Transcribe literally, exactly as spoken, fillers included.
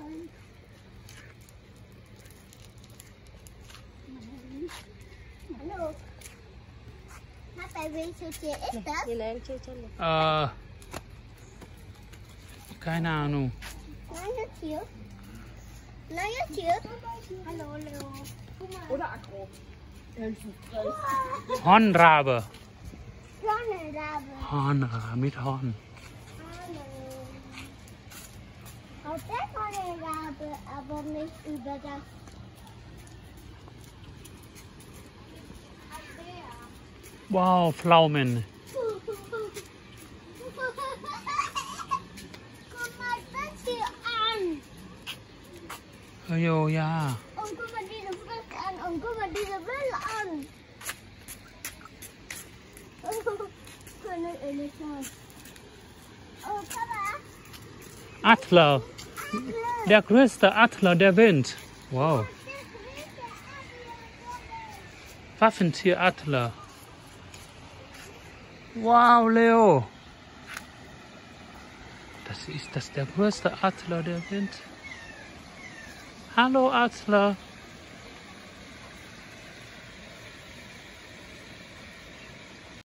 Hallo. Papa, welche Tier ist das? Äh, keine Ahnung. Neue Tier. Neue Tier. Hallo, Leo. Oder Akro. Hornrabe. Sonnenrabe. Hornrabe mit Horn. Hallo. Auch der Sonnenrabe, aber nicht über das. Wow, Pflaumen. Guck mal das hier an. Oh jo, ja. Und guck mal diese Früchte an. Und guck mal diese Müll an. Schöne Elefant. Oh, Papa. Adler. Der größte Adler der Wind. Wow. Waffentier Adler. Wow, Leo. Das ist das der größte Adler der Wind. Hallo Adler.